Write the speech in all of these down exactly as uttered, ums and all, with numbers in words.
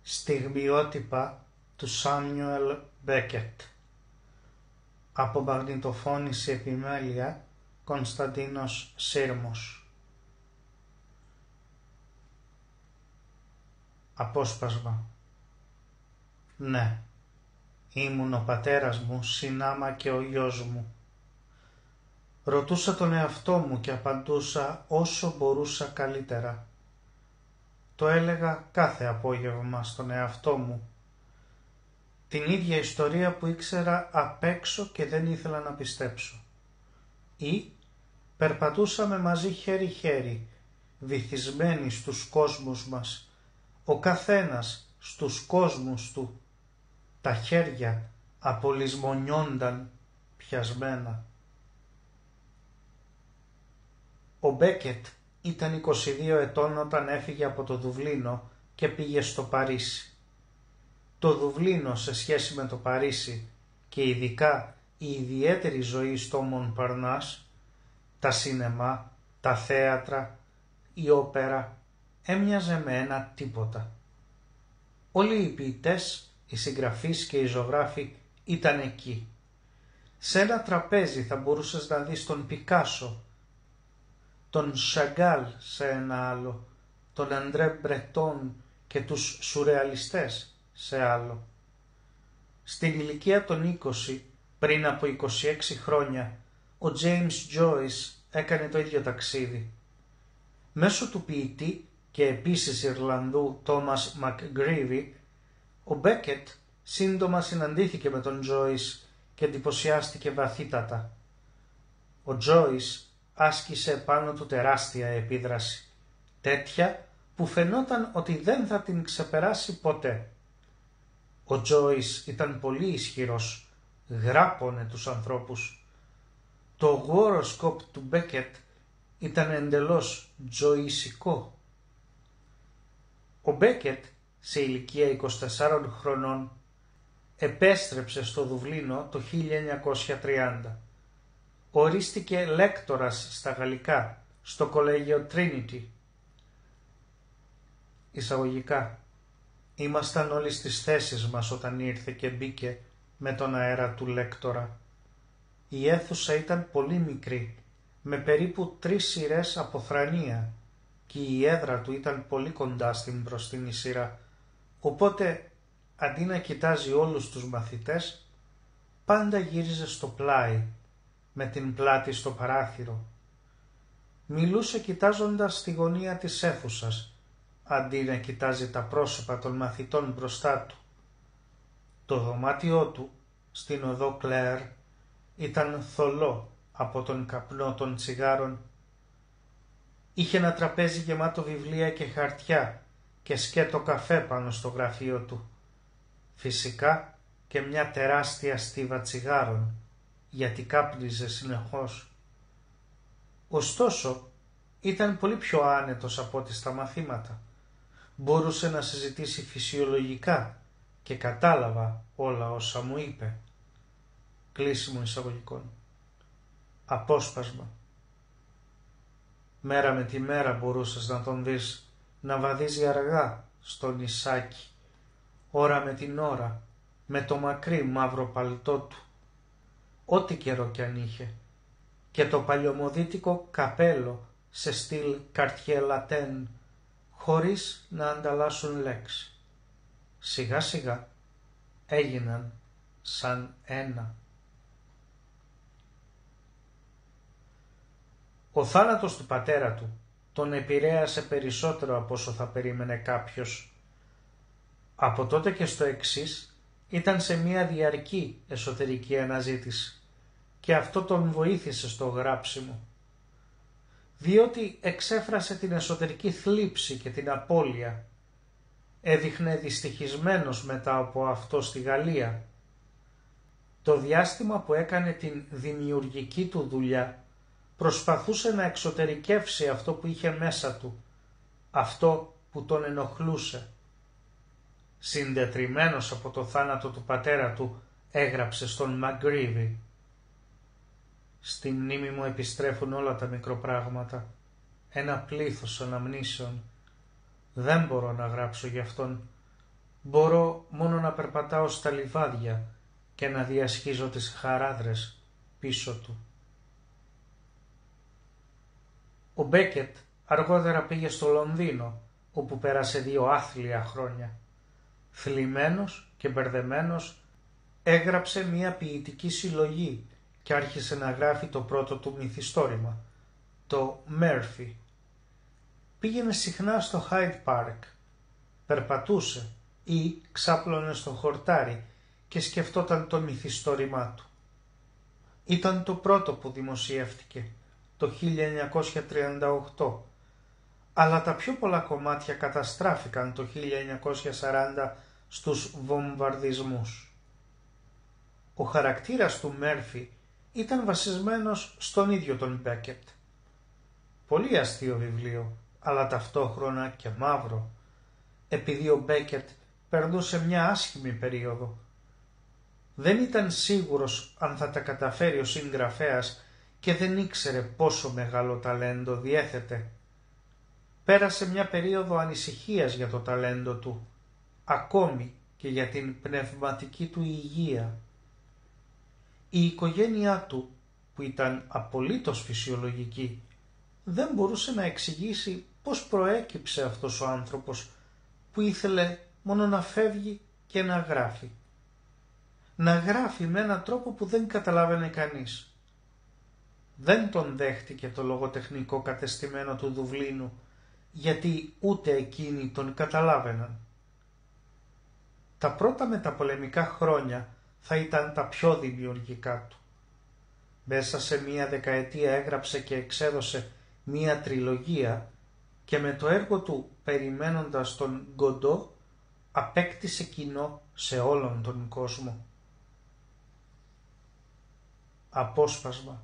Στιγμιότυπα του Σάμιουελ Μπέκετ. Από μαγνητοφώνηση επιμέλεια Κωνσταντίνος Σύρμος. Απόσπασμα. Ναι, ήμουν ο πατέρας μου, συνάμα και ο γιος μου. Ρωτούσα τον εαυτό μου και απαντούσα όσο μπορούσα καλύτερα. Το έλεγα κάθε απόγευμα στον εαυτό μου. Την ίδια ιστορία που ήξερα απ' έξω και δεν ήθελα να πιστέψω. Ή περπατούσαμε μαζί χέρι-χέρι, βυθισμένοι στους κόσμους μας, ο καθένας στους κόσμους του. Τα χέρια απολυσμονιόνταν πιασμένα. Ο Μπέκετ ήταν είκοσι δύο ετών όταν έφυγε από το Δουβλίνο και πήγε στο Παρίσι. Το Δουβλίνο σε σχέση με το Παρίσι και ειδικά η ιδιαίτερη ζωή στο Μονπαρνάς, τα σίνεμα, τα θέατρα, η όπερα, έμοιαζε με ένα τίποτα. Όλοι οι ποιητές, οι συγγραφείς και οι ζωγράφοι ήταν εκεί. Σε ένα τραπέζι θα μπορούσες να δεις τον Πικάσο, τον Σαγκάλ σε ένα άλλο, τον Αντρέ Μπρετόν και τους σουρεαλιστές σε άλλο. Στην ηλικία των είκοσι, πριν από είκοσι έξι χρόνια, ο Τζέιμς Τζόις έκανε το ίδιο ταξίδι. Μέσω του ποιητή και επίσης Ιρλανδού Τόμας Μακγκρίβι, ο Μπέκετ σύντομα συναντήθηκε με τον Τζόις και εντυπωσιάστηκε βαθύτατα. Ο Τζόις άσκησε πάνω του τεράστια επίδραση, τέτοια που φαινόταν ότι δεν θα την ξεπεράσει ποτέ. Ο Τζόις ήταν πολύ ισχυρός, γράπωνε τους ανθρώπους. Το γόροσκοπ του Μπέκετ ήταν εντελώς τζοϊσικό. Ο Μπέκετ, σε ηλικία είκοσι τεσσάρων χρονών, επέστρεψε στο Δουβλίνο το χίλια εννιακόσια τριάντα. Ορίστηκε λέκτορας στα γαλλικά στο κολέγιο Trinity. Εισαγωγικά, ήμασταν όλοι στις θέσεις μας όταν ήρθε και μπήκε με τον αέρα του λέκτορα. Η αίθουσα ήταν πολύ μικρή, με περίπου τρεις σειρές από θρανία και η έδρα του ήταν πολύ κοντά στην μπροστινή σειρά, οπότε αντί να κοιτάζει όλους τους μαθητές, πάντα γύριζε στο πλάι, με την πλάτη στο παράθυρο. Μιλούσε κοιτάζοντας στη γωνία της αίθουσας, αντί να κοιτάζει τα πρόσωπα των μαθητών μπροστά του. Το δωμάτιό του, στην οδό Κλέρ, ήταν θολό από τον καπνό των τσιγάρων. Είχε ένα τραπέζι γεμάτο βιβλία και χαρτιά και σκέτο καφέ πάνω στο γραφείο του. Φυσικά και μια τεράστια στίβα τσιγάρων, γιατί κάπνιζε συνεχώς. Ωστόσο, ήταν πολύ πιο άνετος από ό,τι στα μαθήματα. Μπορούσε να συζητήσει φυσιολογικά και κατάλαβα όλα όσα μου είπε. Κλείσιμο εισαγωγικών. Απόσπασμα. Μέρα με τη μέρα μπορούσες να τον δεις να βαδίζει αργά στο νησάκι, ώρα με την ώρα, με το μακρύ μαύρο παλτό του, ό,τι καιρό κι αν είχε, και το παλιωμοδίτικο καπέλο σε στυλ Cartier Latin, χωρίς να ανταλλάσσουν λέξη. Σιγά σιγά έγιναν σαν ένα. Ο θάνατος του πατέρα του τον επηρέασε περισσότερο από όσο θα περίμενε κάποιος. Από τότε και στο εξής ήταν σε μια διαρκή εσωτερική αναζήτηση και αυτό τον βοήθησε στο γράψιμο, διότι εξέφρασε την εσωτερική θλίψη και την απώλεια. Έδειχνε δυστυχισμένος μετά από αυτό στη Γαλλία. Το διάστημα που έκανε την δημιουργική του δουλειά προσπαθούσε να εξωτερικεύσει αυτό που είχε μέσα του, αυτό που τον ενοχλούσε. Συντετριμμένος από το θάνατο του πατέρα του, έγραψε στον Μακγκρίβι: «Στη μνήμη μου επιστρέφουν όλα τα μικροπράγματα, ένα πλήθος αναμνήσεων. Δεν μπορώ να γράψω γι' αυτόν. Μπορώ μόνο να περπατάω στα λιβάδια και να διασχίζω τις χαράδρες πίσω του. Ο Μπέκετ αργότερα πήγε στο Λονδίνο, όπου πέρασε δύο άθλια χρόνια. Θλιμμένος και μπερδεμένος, έγραψε μια ποιητική συλλογή και άρχισε να γράφει το πρώτο του μυθιστόρημα, το Murphy. Πήγαινε συχνά στο Hyde Park, περπατούσε ή ξάπλωνε στο χορτάρι και σκεφτόταν το μυθιστόρημά του. Ήταν το πρώτο που δημοσιεύτηκε το χίλια εννιακόσια τριάντα οκτώ, αλλά τα πιο πολλά κομμάτια καταστράφηκαν το χίλια εννιακόσια σαράντα στους βομβαρδισμούς. Ο χαρακτήρας του Μέρφυ ήταν βασισμένος στον ίδιο τον Μπέκετ. Πολύ αστείο βιβλίο, αλλά ταυτόχρονα και μαύρο, επειδή ο Μπέκετ περνούσε μια άσχημη περίοδο. Δεν ήταν σίγουρος αν θα τα καταφέρει ο συγγραφέας και δεν ήξερε πόσο μεγάλο ταλέντο διέθετε. Πέρασε μια περίοδο ανησυχίας για το ταλέντο του, ακόμη και για την πνευματική του υγεία. Η οικογένειά του, που ήταν απολύτως φυσιολογική, δεν μπορούσε να εξηγήσει πώς προέκυψε αυτός ο άνθρωπος που ήθελε μόνο να φεύγει και να γράφει. Να γράφει με έναν τρόπο που δεν καταλάβαινε κανείς. Δεν τον δέχτηκε το λογοτεχνικό κατεστημένο του Δουβλίνου, γιατί ούτε εκείνοι τον καταλάβαιναν. Τα πρώτα μεταπολεμικά χρόνια θα ήταν τα πιο δημιουργικά του. Μέσα σε μία δεκαετία έγραψε και εξέδωσε μία τριλογία και με το έργο του «Περιμένοντας τον Γκοντό» απέκτησε κοινό σε όλον τον κόσμο. Απόσπασμα.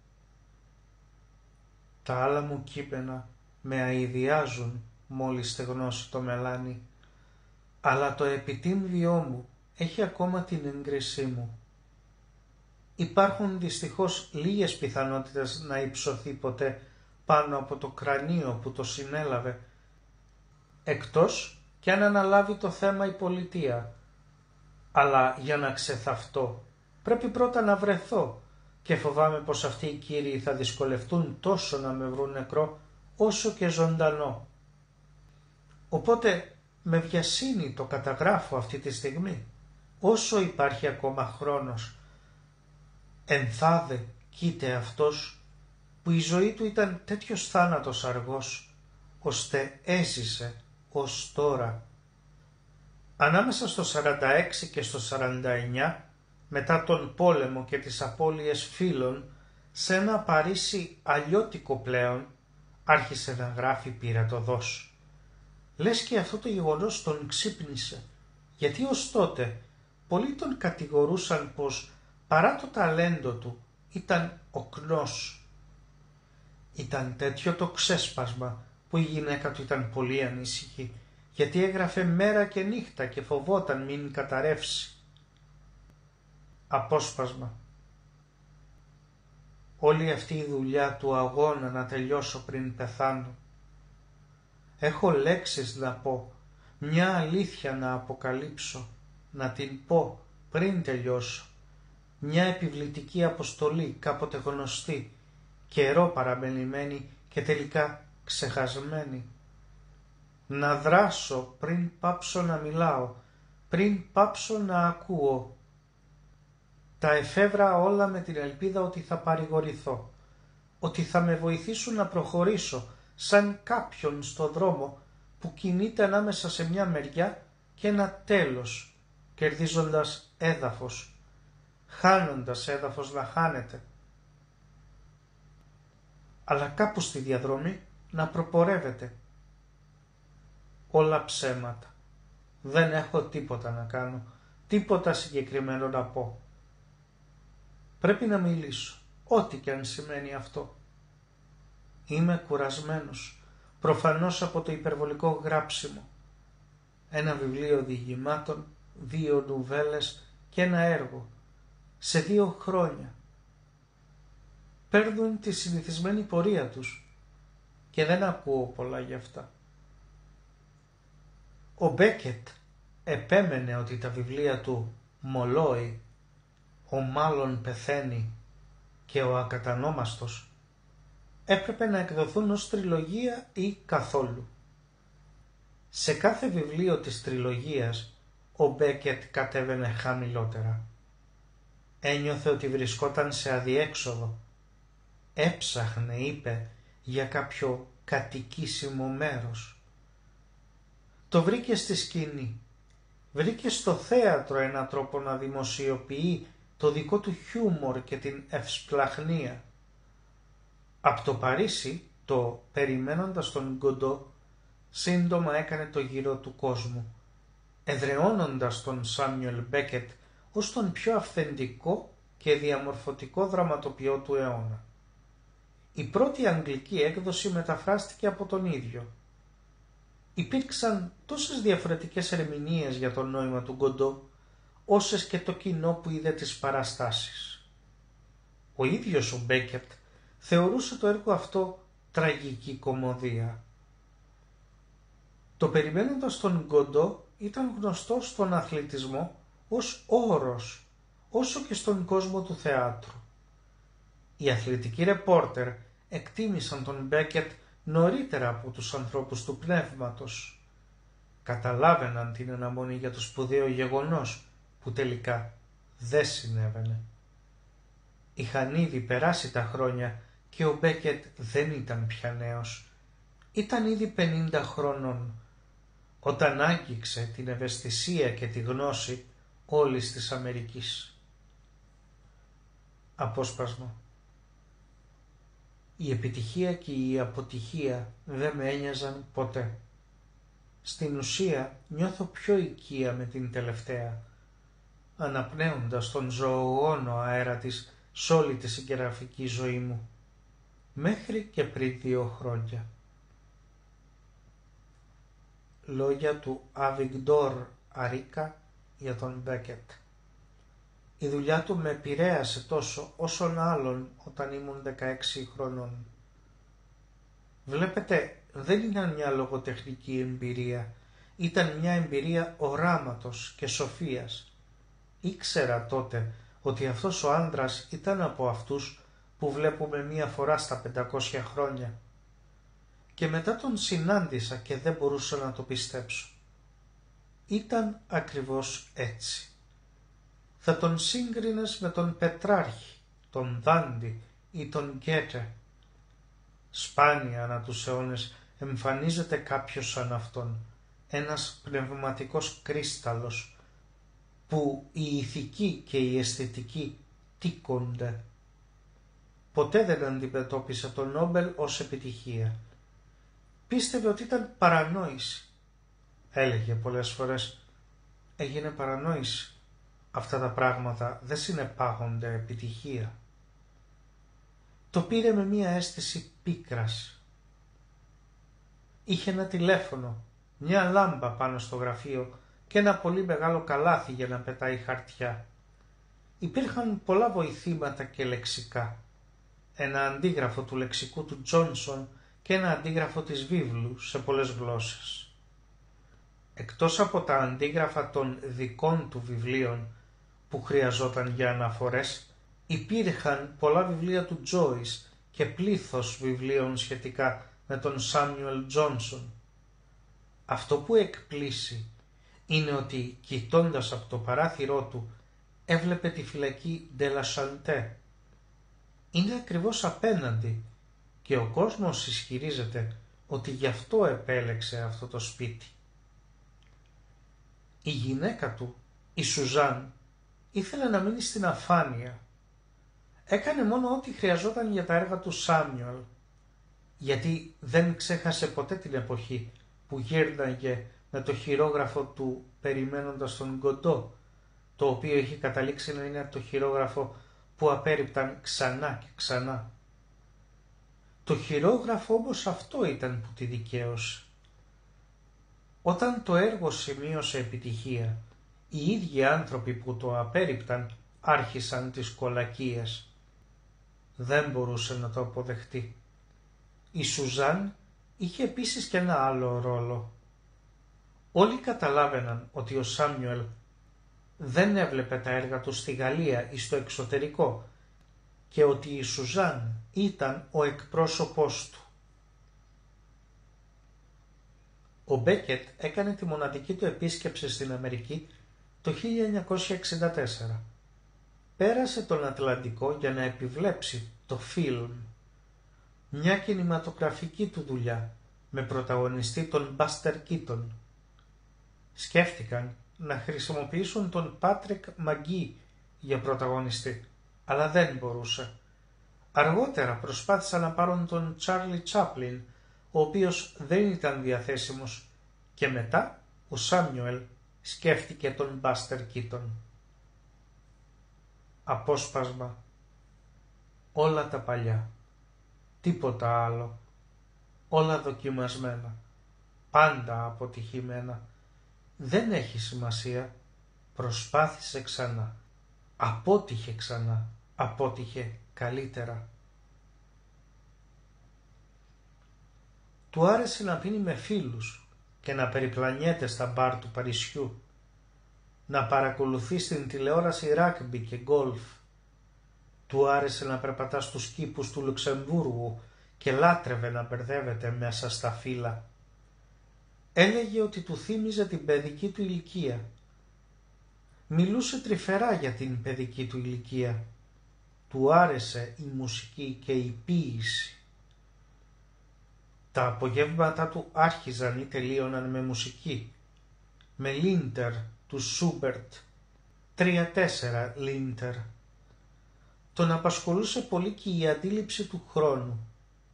Τα άλλα μου κείμενα με αηδιάζουν μόλις στεγνώσει το μελάνι, αλλά το επιτύμβιό μου έχει ακόμα την έγκρισή μου. Υπάρχουν δυστυχώς λίγες πιθανότητες να υψωθεί ποτέ πάνω από το κρανίο που το συνέλαβε, εκτός κι αν αναλάβει το θέμα η πολιτεία. Αλλά για να ξεθαυτώ πρέπει πρώτα να βρεθώ και φοβάμαι πως αυτοί οι κύριοι θα δυσκολευτούν τόσο να με βρουν νεκρό όσο και ζωντανό. Οπότε με βιασύνη το καταγράφω αυτή τη στιγμή, όσο υπάρχει ακόμα χρόνος. Ενθάδε κοίται αυτός που η ζωή του ήταν τέτοιος θάνατος αργός, ώστε έζησε ως τώρα. Ανάμεσα στο σαράντα έξι και στο σαράντα εννιά, μετά τον πόλεμο και τις απώλειες φίλων, σε ένα Παρίσι αλλιώτικο πλέον, άρχισε να γράφει πειρατωδώς. Λες και αυτό το γεγονός τον ξύπνησε, γιατί ως τότε πολλοί τον κατηγορούσαν πως παρά το ταλέντο του ήταν οκνός. Ήταν τέτοιο το ξέσπασμα που η γυναίκα του ήταν πολύ ανήσυχη, γιατί έγραφε μέρα και νύχτα και φοβόταν μην καταρρεύσει. Απόσπασμα. Όλη αυτή η δουλειά του αγώνα να τελειώσω πριν πεθάνω. Έχω λέξεις να πω, μια αλήθεια να αποκαλύψω, να την πω πριν τελειώσω. Μια επιβλητική αποστολή κάποτε γνωστή, καιρό παραμελημένη και τελικά ξεχασμένη. Να δράσω πριν πάψω να μιλάω, πριν πάψω να ακούω. Τα εφεύρα όλα με την ελπίδα ότι θα παρηγορηθώ, ότι θα με βοηθήσουν να προχωρήσω σαν κάποιον στο δρόμο που κινείται ανάμεσα σε μια μεριά και ένα τέλος, κερδίζοντας έδαφος, χάνοντας έδαφος να χάνεται. Αλλά κάπου στη διαδρομή να προπορεύεται. Όλα ψέματα. Δεν έχω τίποτα να κάνω, τίποτα συγκεκριμένο να πω. Πρέπει να μιλήσω, ό,τι και αν σημαίνει αυτό. Είμαι κουρασμένος, προφανώς από το υπερβολικό γράψιμο. Ένα βιβλίο διηγημάτων, δύο νουβέλες και ένα έργο, σε δύο χρόνια. Παίρνουν τη συνηθισμένη πορεία τους και δεν ακούω πολλά γι' αυτά. Ο Μπέκετ επέμενε ότι τα βιβλία του «Μολόι», «Ο μάλλον πεθαίνει» και «Ο ακατανόμαστος» έπρεπε να εκδοθούν ως τριλογία ή καθόλου. Σε κάθε βιβλίο της τριλογίας ο Μπέκετ κατέβαινε χαμηλότερα. Ένιωθε ότι βρισκόταν σε αδιέξοδο. Έψαχνε, είπε, για κάποιο κατοικήσιμο μέρος. Το βρήκε στη σκηνή. Βρήκε στο θέατρο έναν τρόπο να δημοσιοποιεί το δικό του χιούμορ και την ευσπλαχνία. Από το Παρίσι, το περιμένοντας τον Γκοντό, σύντομα έκανε το γύρο του κόσμου, εδραιώνοντας τον Σάμιουελ Μπέκετ ως τον πιο αυθεντικό και διαμορφωτικό δραματοποιό του αιώνα. Η πρώτη αγγλική έκδοση μεταφράστηκε από τον ίδιο. Υπήρξαν τόσες διαφορετικές ερμηνείες για το νόημα του Γκοντό, όσες και το κοινό που είδε τις παραστάσεις. Ο ίδιος ο Μπέκετ θεωρούσε το έργο αυτό τραγική κωμωδία. Το περιμένοντας τον Γκοντό ήταν γνωστό στον αθλητισμό ως όρος, όσο και στον κόσμο του θεάτρου. Οι αθλητικοί ρεπόρτερ εκτίμησαν τον Μπέκετ νωρίτερα από τους ανθρώπους του πνεύματος. Καταλάβαιναν την αναμονή για το σπουδαίο γεγονός που τελικά δεν συνέβαινε. Είχαν ήδη περάσει τα χρόνια και ο Μπέκετ δεν ήταν πια νέος. Ήταν ήδη πενήντα χρονών όταν άγγιξε την ευαισθησία και τη γνώση όλης της Αμερικής. Απόσπασμα. Η επιτυχία και η αποτυχία δεν με ένοιαζαν ποτέ. Στην ουσία νιώθω πιο οικία με την τελευταία, αναπνέοντας τον ζωογόνο αέρα της σ' όλη τη συγγραφική ζωή μου, μέχρι και πριν δύο χρόνια. Λόγια του Αβιγντόρ Αρίκα για τον Μπέκετ. Η δουλειά του με επηρέασε τόσο όσον άλλον όταν ήμουν δεκαέξι χρονών. Βλέπετε, δεν ήταν μια λογοτεχνική εμπειρία, ήταν μια εμπειρία οράματος και σοφίας. Ήξερα τότε ότι αυτός ο άντρας ήταν από αυτούς που βλέπουμε μία φορά στα πεντακόσια χρόνια. Και μετά τον συνάντησα και δεν μπορούσα να το πιστέψω. Ήταν ακριβώς έτσι. Θα τον σύγκρινες με τον Πετράρχη, τον Δάντη ή τον Γκέτε. Σπάνια ανά τους αιώνες εμφανίζεται κάποιος σαν αυτόν, ένας πνευματικός κρίσταλος, που η ηθική και η αισθητική τίκονται. Ποτέ δεν αντιμετώπισε τον Νόμπελ ως επιτυχία. Πίστευε ότι ήταν παρανόηση. Έλεγε πολλές φορές, έγινε παρανόηση. Αυτά τα πράγματα δεν συνεπάγονται επιτυχία. Το πήρε με μία αίσθηση πίκρας. Είχε ένα τηλέφωνο, μια λάμπα πάνω στο γραφείο και ένα πολύ μεγάλο καλάθι για να πετάει χαρτιά. Υπήρχαν πολλά βοηθήματα και λεξικά. Ένα αντίγραφο του λεξικού του Τζόνσον και ένα αντίγραφο της βίβλου σε πολλές γλώσσες. Εκτός από τα αντίγραφα των δικών του βιβλίων που χρειαζόταν για αναφορές, υπήρχαν πολλά βιβλία του Τζόις και πλήθος βιβλίων σχετικά με τον Σάμιουελ Τζόνσον. Αυτό που εκπλήσει είναι ότι, κοιτώντας από το παράθυρό του, έβλεπε τη φυλακή Ντελα Σαντέ. Είναι ακριβώς απέναντι και ο κόσμος ισχυρίζεται ότι γι' αυτό επέλεξε αυτό το σπίτι. Η γυναίκα του, η Σουζάν, ήθελε να μείνει στην αφάνεια. Έκανε μόνο ό,τι χρειαζόταν για τα έργα του Σάμιουελ, γιατί δεν ξέχασε ποτέ την εποχή που γύρναγε με το χειρόγραφο του περιμένοντας τον Γκοντό, το οποίο είχε καταλήξει να είναι το χειρόγραφο που απέρριπταν ξανά και ξανά. Το χειρόγραφο όμως αυτό ήταν που τη δικαίωσε. Όταν το έργο σημείωσε επιτυχία, οι ίδιοι άνθρωποι που το απέρριπταν άρχισαν τις κολακίες. Δεν μπορούσε να το αποδεχτεί. Η Σουζάν είχε επίσης και ένα άλλο ρόλο. Όλοι καταλάβαιναν ότι ο Σάμιουελ δεν έβλεπε τα έργα του στη Γαλλία ή στο εξωτερικό και ότι η Σουζάν ήταν ο εκπρόσωπός του. Ο Μπέκετ έκανε τη μοναδική του επίσκεψη στην Αμερική το χίλια εννιακόσια εξήντα τέσσερα. Πέρασε τον Ατλαντικό για να επιβλέψει το φιλμ, μια κινηματογραφική του δουλειά με πρωταγωνιστή τον Μπάστερ Κίτον. Σκέφτηκαν να χρησιμοποιήσουν τον Πάτρικ Μαγκί για πρωταγωνιστή, αλλά δεν μπορούσε. Αργότερα προσπάθησαν να πάρουν τον Τσάρλι Τσάπλιν, ο οποίος δεν ήταν διαθέσιμος, και μετά ο Σάμιουελ σκέφτηκε τον Μπάστερ Κίτον. Απόσπασμα. Όλα τα παλιά. Τίποτα άλλο. Όλα δοκιμασμένα. Πάντα αποτυχημένα. Δεν έχει σημασία. Προσπάθησε ξανά. Απότυχε ξανά. Απότυχε καλύτερα. Του άρεσε να πίνει με φίλους και να περιπλανιέται στα μπαρ του Παρισιού, να παρακολουθεί στην τηλεόραση ράγμπι και γκολφ. Του άρεσε να περπατά στους κήπους του Λουξεμβούργου και λάτρευε να μπερδεύεται μέσα στα φύλλα. Έλεγε ότι του θύμιζε την παιδική του ηλικία. Μιλούσε τρυφερά για την παιδική του ηλικία. Του άρεσε η μουσική και η ποίηση. Τα απογεύματα του άρχιζαν ή τελείωναν με μουσική, με Λίντερ του Σούμπερτ, τρία-τέσσερα Λίντερ. Τον απασχολούσε πολύ και η αντίληψη του χρόνου.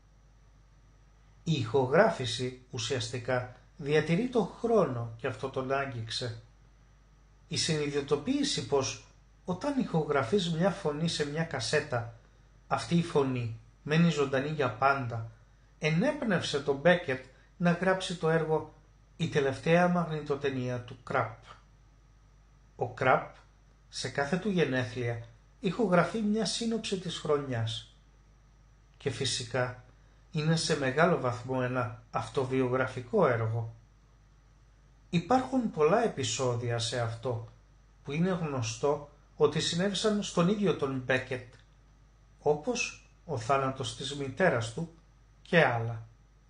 Η ηχογράφηση ουσιαστικά διατηρεί τον χρόνο και αυτό τον άγγιξε. Η συνειδητοποίηση πως όταν ηχογραφείς μια φωνή σε μια κασέτα, αυτή η φωνή μένει ζωντανή για πάντα, ενέπνευσε τον Μπέκετ να γράψει το έργο «Η τελευταία μαγνητοτενία του Κραπ». Ο Κραπ σε κάθε του γενέθλια ηχογραφεί μια σύνοψη της χρονιάς και φυσικά είναι σε μεγάλο βαθμό ένα αυτοβιογραφικό έργο. Υπάρχουν πολλά επεισόδια σε αυτό που είναι γνωστό ότι συνέβησαν στον ίδιο τον Μπέκετ, όπως ο θάνατος της μητέρας του και άλλα.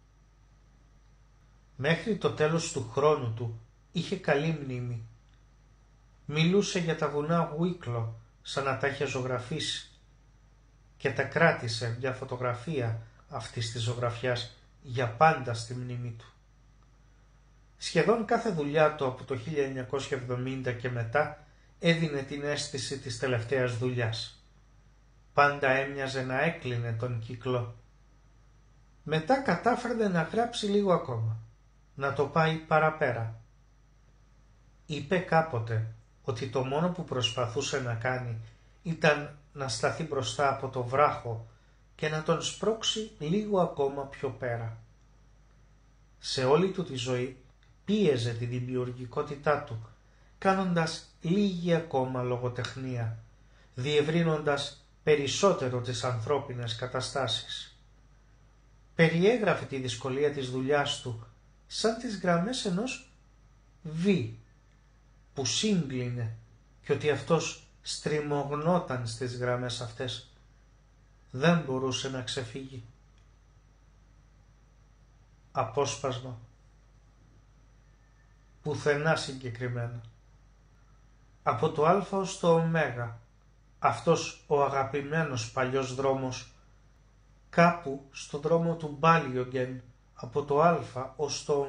Μέχρι το τέλος του χρόνου του είχε καλή μνήμη. Μιλούσε για τα βουνά Γουίκλο σαν να τα είχε ζωγραφίσει και τα κράτησε μια φωτογραφία αυτής της ζωγραφιάς για πάντα στη μνήμη του. Σχεδόν κάθε δουλειά του από το χίλια εννιακόσια εβδομήντα και μετά έδινε την αίσθηση της τελευταίας δουλειάς. Πάντα έμοιαζε να έκλεινε τον κύκλο. Μετά κατάφερε να γράψει λίγο ακόμα, να το πάει παραπέρα. Είπε κάποτε ότι το μόνο που προσπαθούσε να κάνει ήταν να σταθεί μπροστά από το βράχο και να τον σπρώξει λίγο ακόμα πιο πέρα. Σε όλη του τη ζωή πίεζε τη δημιουργικότητά του, κάνοντας λίγη ακόμα λογοτεχνία, διευρύνοντας περισσότερο τις ανθρώπινες καταστάσεις. Περιέγραφε τη δυσκολία της δουλειάς του σαν τις γραμμές ενός β που σύγκλινε και ότι αυτός στριμωγνόταν στις γραμμές αυτές. Δεν μπορούσε να ξεφύγει. Απόσπασμα. Πουθενά συγκεκριμένα. Από το Α ως το Ω, αυτός ο αγαπημένος παλιός δρόμος, κάπου στο δρόμο του Μπάλιογγεν, από το Α ως το Ω,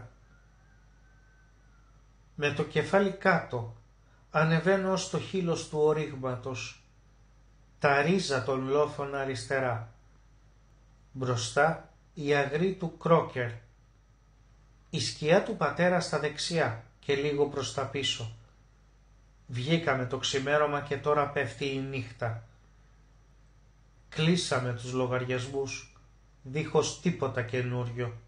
με το κεφάλι κάτω, ανεβαίνω ως το χείλος του ορίγματος, τα ρίζα των λόφων αριστερά, μπροστά η αγρή του Κρόκερ, η σκιά του πατέρα στα δεξιά και λίγο προς τα πίσω. Βγήκαμε το ξημέρωμα και τώρα πέφτει η νύχτα. Κλείσαμε τους λογαριασμούς, δίχως τίποτα καινούριο.